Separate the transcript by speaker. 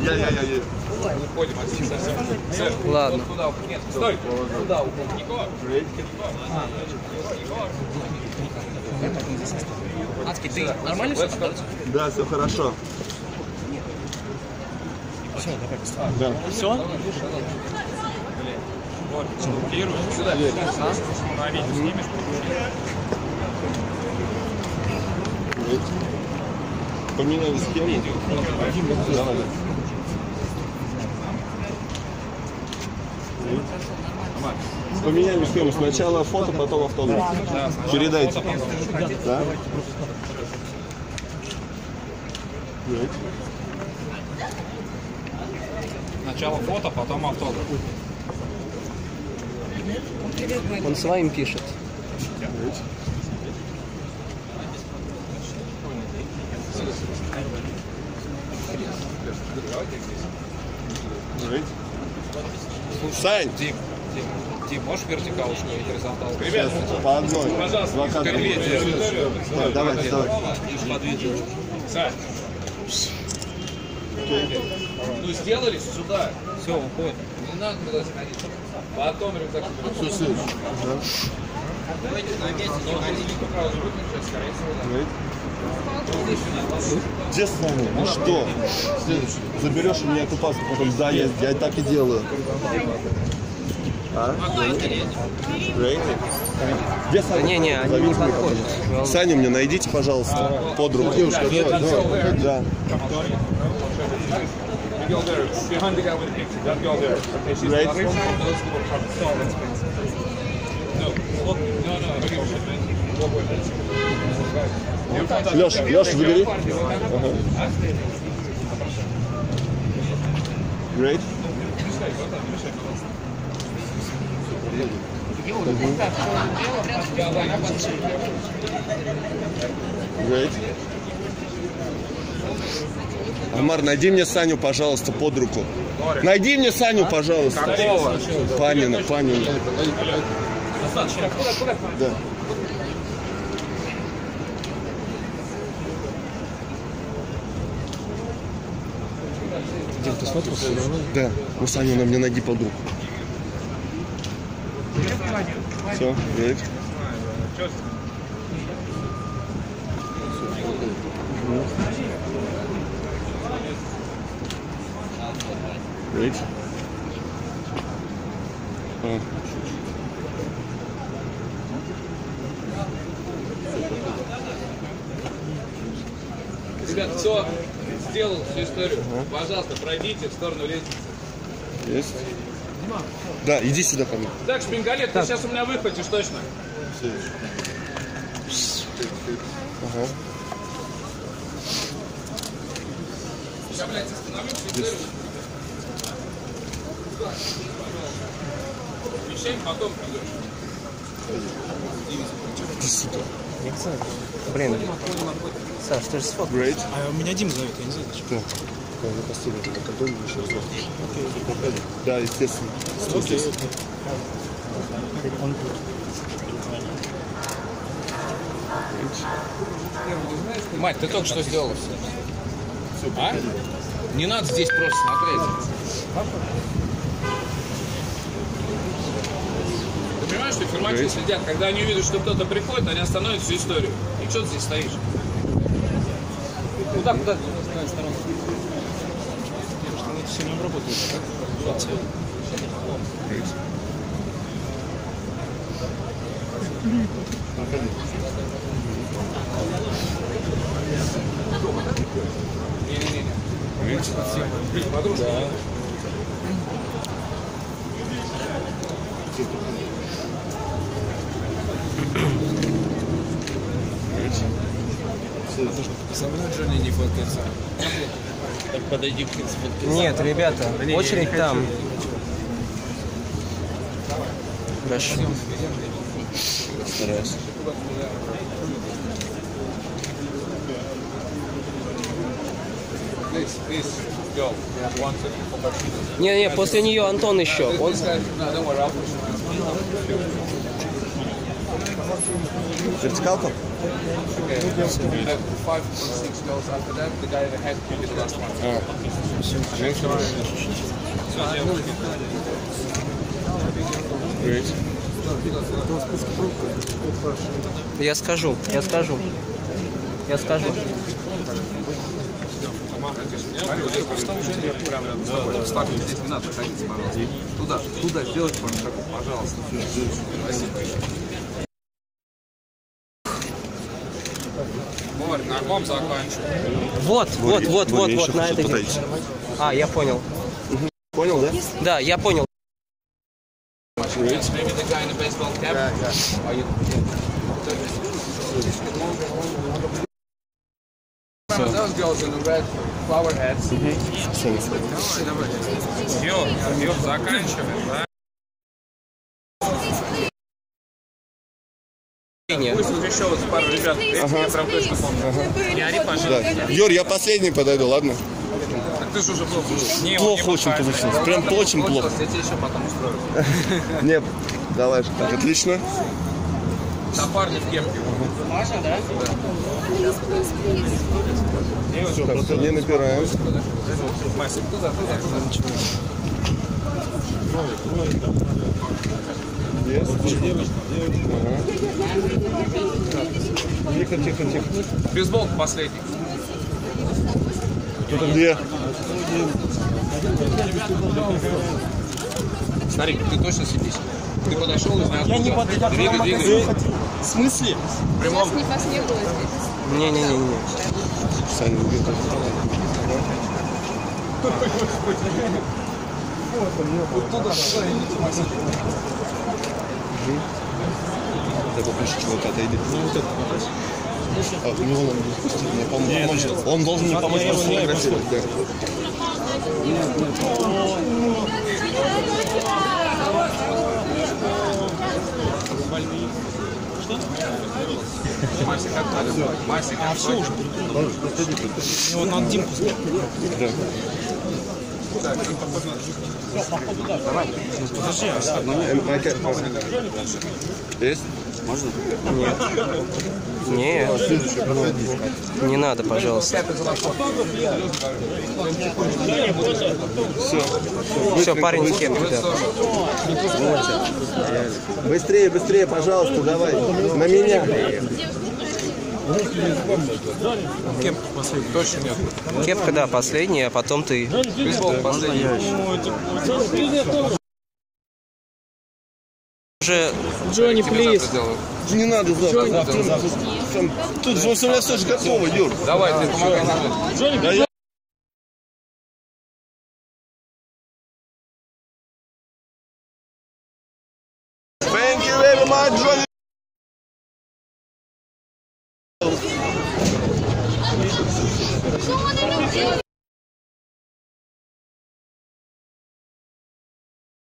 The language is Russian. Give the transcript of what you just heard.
Speaker 1: Уходим отсюда.
Speaker 2: Ладно.
Speaker 1: Нет, стой. Туда уходим. Никого.
Speaker 3: Адский, ты нормально все?
Speaker 4: Да, все хорошо.
Speaker 3: Все, давай поставим.
Speaker 4: Да.
Speaker 3: Все?
Speaker 1: Сюда.
Speaker 4: Поменяли схему. Давай. Поменяли схему. Сначала фото, потом автограф. Передайте. Да?
Speaker 1: Сначала фото, потом автограф.
Speaker 2: Он своим пишет.
Speaker 4: Сань!
Speaker 1: Дим, можешь вертикалочку и горизонталку?
Speaker 4: Ребят, по одной.
Speaker 1: Пожалуйста,
Speaker 4: два кадра. Давай.
Speaker 1: Сань. Ну сделали сюда. Все, уходим. Не надо туда сходить. Потом рюкзак.
Speaker 4: Все, следующий. Где Саня? Ну что? Следующий. Заберешь у меня эту пасту, потом да, я так и делаю. А? Где Саня?
Speaker 2: Не, они не подходят.
Speaker 4: Саню мне найдите, пожалуйста, под руку. Девушка, давай. Да. Леша, забери. Great. Great. Амар, найди мне Саню, пожалуйста, под руку. Найди мне Саню, пожалуйста.
Speaker 1: Какого?
Speaker 4: Панина. Да.
Speaker 3: Дим, ты смотришь?
Speaker 4: Да. Ну, Саню, на мне найди под руку. Все, great. Great.
Speaker 1: Ребят, все сделал всю историю. Пожалуйста, пройдите в сторону лестницы.
Speaker 4: Есть. Да, иди сюда ко мне.
Speaker 1: Так, Шпингалет, ты сейчас у меня выхватишь точно.
Speaker 4: Ага.
Speaker 1: Я, блядь, остановлюсь. Вещай, потом придешь.
Speaker 2: Блин. Саш, ты же сфоткал.
Speaker 4: Great.
Speaker 3: А меня Дима зовет, я не знаю зачем.
Speaker 4: Да. Я постелил на кадоне еще раз. Да, естественно.
Speaker 3: Окей.
Speaker 1: Мать, ты только что сделал все. А? Не надо здесь просто смотреть. Ты понимаешь, что информатики следят, когда они увидят, что кто-то приходит, они остановят всю историю. И что ты здесь стоишь? Куда?
Speaker 3: Что мы все не работаем, так?
Speaker 1: Не-не-не. Подружка.
Speaker 3: Со мной Джонни не фоткается. Так подойди к ним сфоткаться.
Speaker 2: Нет, ребята, очередь там. Хорошо.
Speaker 4: Стараюсь.
Speaker 2: Не, после нее Антон еще. Он...
Speaker 4: Вертикалку?
Speaker 1: Okay. 5 or 6 goals after that. The guy that had to be the last one.
Speaker 4: Great.
Speaker 2: Я скажу.
Speaker 1: Вставьте здесь, не надо ходить, пожалуйста. Туда сделайте, пожалуйста.
Speaker 3: Говорит, на ком заканчиваем?
Speaker 2: Вот, на этой. А, я понял.
Speaker 4: Понял, да?
Speaker 2: Да, я понял.
Speaker 1: Maybe the guy in the baseball cap. Those girls in the red flower hats.
Speaker 3: Юр, заканчиваем, да? Пусть вот еще вот пару ребят, я прям точно помню. Не ори, пожалуйста.
Speaker 4: Да. Юр, я последний подойду, ладно?
Speaker 3: Так ты же уже был. Не,
Speaker 4: Плохо очень получилось. Прям очень плохо.
Speaker 1: Я тебе еще потом устрою.
Speaker 4: Нет, давай. Так, отлично.
Speaker 3: На парне в кепке. Маша, да?
Speaker 4: Все, просто не напираем. Тихо.
Speaker 3: Бейсболка последний.
Speaker 4: Кто-то где?
Speaker 1: Смотри, ты точно сидишь. Ты подошел и знаешь. Я не подошел. Двигай.
Speaker 4: В смысле?
Speaker 5: Сейчас не по снегу здесь.
Speaker 2: Не.
Speaker 4: Саня, где-то. Да поближе чувака отойди. А, у него надо спустить, мне помочь. Он должен мне помочь сфотографировать, да.
Speaker 1: Масик, а все уже.
Speaker 4: Его надо Димку снять. Да.
Speaker 1: Подожди,
Speaker 4: Есть? Можно?
Speaker 2: Нет. Не надо, пожалуйста. Все, парень в кепке, да.
Speaker 4: Быстрее, пожалуйста, давай. На меня.
Speaker 1: Кепка последняя. Точно нет.
Speaker 2: Кепка, да, последняя, а потом ты.
Speaker 1: Бейсбол последний.
Speaker 2: Уже
Speaker 1: Джонни, плиз.
Speaker 4: Не надо завтра. Тут же у меня все же готово, Юр.
Speaker 1: Давай, ты помогай нам.
Speaker 4: Thank you very much, Johnny.
Speaker 5: Что он делает?